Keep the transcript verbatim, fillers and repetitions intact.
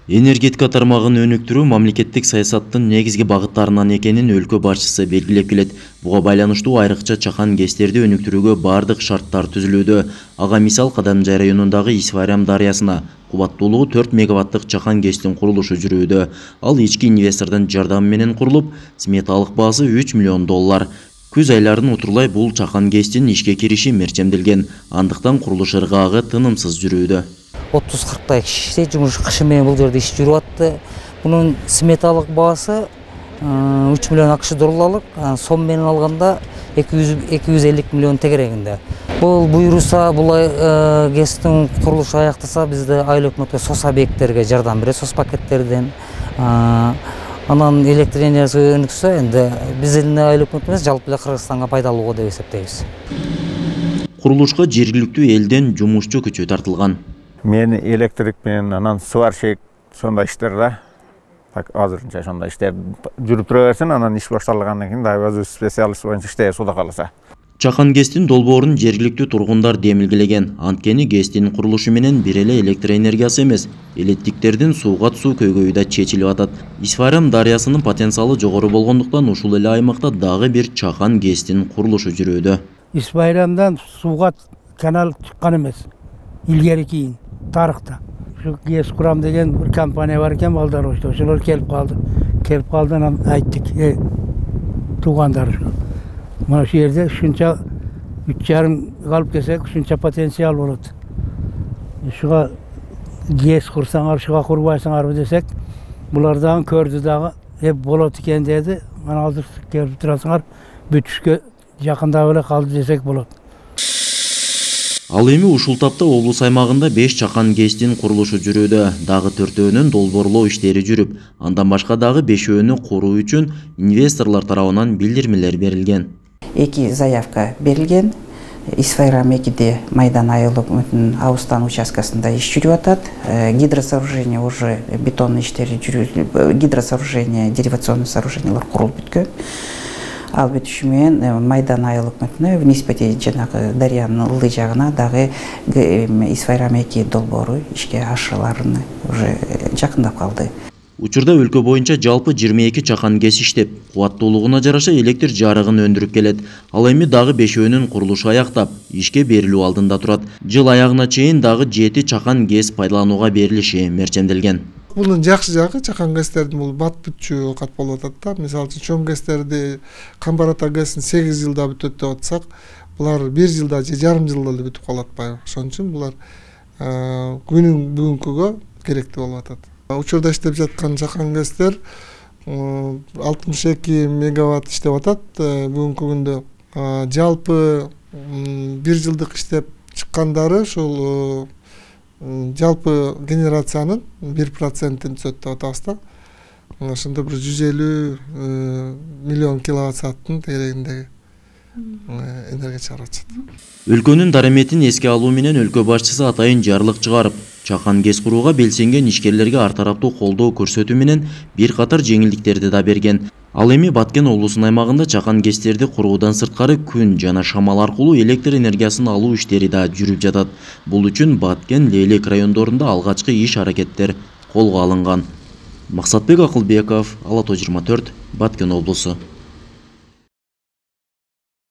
Энергетика тармагын өнүктүрүү мамлекеттик саясаттын негизги багыттарынан экенин өлкө башчысы белгилеп келет. Буга байланыштуу айрыкча чакан гэстерди өнүктүрүүгө бардык шарттар түзүлүүдө. Ага мисал Кадамжай районундагы Исфайрам дарыясына кубаттуулугу төрт мегаваттык чакан гэстин курулушу жүрүүдө. Ал ички инвестордун жардамы менен курулуп, сметалык баасы үч миллион доллар. Күз айларын утурлай бул чакан гэстин ишке кириши мерчемделген. Андыктан курулуш ыргаагы тынымсыз жүрүүдө. отуз кырктай киши жумуш кышы менен бул жерде иш жүрүп атты. Бунун сметалык баасы үч миллион акш долларлык, сом менен алганда эки жүз элүү миллион тегерегинде. Бул буйруса, бул гэстин курулушу аяктаса, бизде айыл өкмөткө сос объекттерге жардам берет, сос пакеттерден. Анан электр энергиясы өнүксө, энди биздин айыл өкмөтүбүз жалпы эле Кыргызстанга пайдалуу деп эсептейбиз. Курулушка жергиликтүү элден жумушчу күчү тартылган. Мен электрик менен анан сварщик сондай иштерде. Так азырынча сондай иштер жүрүп тура берсин, анан иш башталгандан кийин дагы өз специалист боюнча иштейбиз, Кудай кааласа. Чакан гэстин долбоорун жергиликтүү тургундар демилгелеген. Анткени гэстин курулушу менен бир эле электр энергиясы эмес, элеттиктердин сууга түсүү көйгөйү да чечилип атат. Исфайрам дарыясынын потенциалы жогору болгондуктан ушул эле аймакта дагы бир чакан гэстин курулушу жүрүүдө. Исфайрамдан сууга канал чыккан эмес. Илгери кийин тарыхта. Şu гэс курам деген bir компания бар экен, балдар ошто. Ошолор келип калды. Келип калды, анан айттык, э туугандар. Мына şu жерде ушунча үч жарым калып келсек, ушунча потенциал болот. Шуга гэс курсаңар, шуга курбайсыңарбы десек, булар дагы көрдү дагы, э болот экен деди. Мана азыр келип турасыңар, бүтүшкө жакында эле калды десек болот. Ал эми ушул тапта облус аймагында беш чакан гэстин курулушу жүрүүдө. Дагы төртөөнүн долбоорлоо иштери жүрүп, андан башка дагы бешөөнү куруу үчүн инвесторлор тарабынан билдирмелер берилген. Эки заявка берилген. Исфайрам экиде Майдан айыл өкмөтүнүн Абустан участкасында иш жүрүп атат. Гидросооружение уже бетон иштери жүрүп, гидросооружение, деривационный сооружениялар курулуп бүткөн. Ал бүтүшү менен Майдан айыл өкмөтүнө ниспете жанагы дарыянын ылдый жагына дагы Исфайрам эки долбоору ишке ашырыларын уже жакындап калды. Учурда өлкө боюнча жалпы жыйырма эки чакан гэс иштеп, кубаттуулугуна жараша электр жарыгын өндүрүп келет. Ал эми дагы бешөөнүн курулушу аяктап, ишке берилүү алдында турат. Жыл аягына чейин дагы жети чакан гэс пайдаланууга берилиши мерчемделген. Bunun жакшы жагы чакан гэстердин бул бат бүтчү кат болуп атат да. Мисалы үчүн чоң гэстерди Камбарата гэсин сегиз жылда бүтөт деп атсак, булар бир жылда же жарым жылда эле бүтүп калат атпайбы. Ошон үчүн булар күнүн бүгүнкүгө керектүү болуп атат. Учурда иштеп жаткан чакан гэстер алтымыш эки мегаватт иштеп атат. Бүгүнкү күндө жалпы бир жылдык иштеп чыккандары ушул жалпы генерациянын бир процентин түзөт деп атабыз да. Ошондо бир жүз элүү миллион киловатт сааттын тегерегиндеги энергия чыгарып атышат. Өлкөнүн дараметин эске алуу менен өлкө башчысы атайын жарлык чыгарып, чакан гэс курууга белсенген ишкерлерге ар тараптуу колдоо көрсөтүү менен бир катар жеңилдиктерди да берген. Ал эми Баткен облусунун аймагында чакан гэстерди куруудан сырткары күн жана шамал аркылуу электр энергиясын алуу иштери да жүрүп жатат. Бул үчүн Баткен, Лейлек райондорунда алгачкы иш аракеттер колго алынган. Максатбек Акылбеков, Ала тоо жыйырма төрт, Баткен облусу.